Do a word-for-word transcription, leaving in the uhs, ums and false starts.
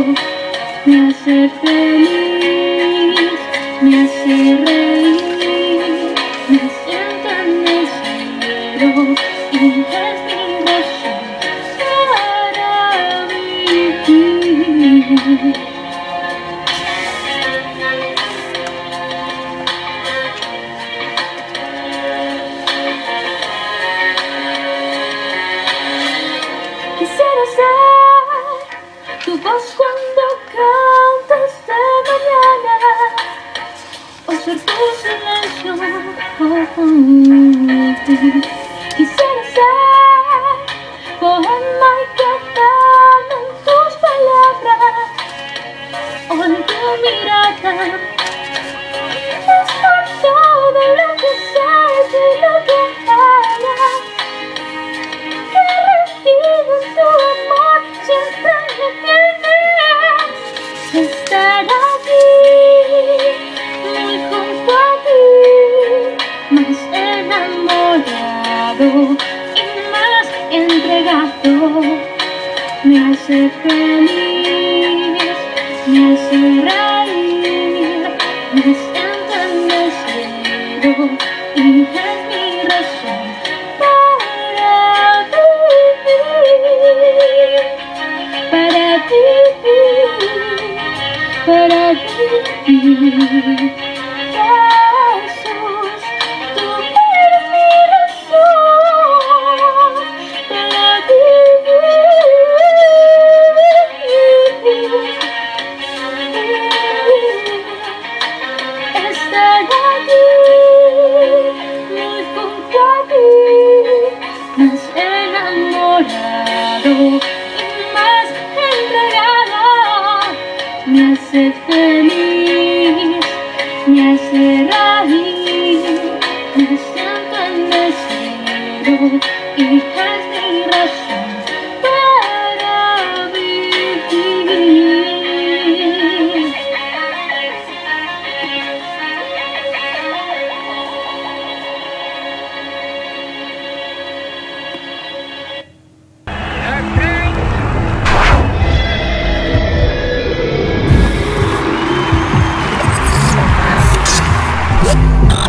me hace feliz, me hace reír, me siento en el cielo y es mi razón para vivir. Quisiera ser tu voz cuando cantas de mañana, o ser tu silencio. Oh, oh, oh. Quisiera ser poema y cantando en tus palabras, o en tu mirada. Es por todo lo que sabes y lo que hagas que recibo tu amor, siempre me tienes. Estar aquí, muy junto a ti, más enamorado y más entregado. Me hace feliz, me hace reír, me siento en el cielo y es mi razón para vivir, para vivir, para vivir. Jesús, tú eres mi razón para vivir. Estar aquí, muy junto a ti, más enamorado y más entregado. Me hace feliz, me hace reír, me siento en el cielo y es mi razón para vivir. Yeah.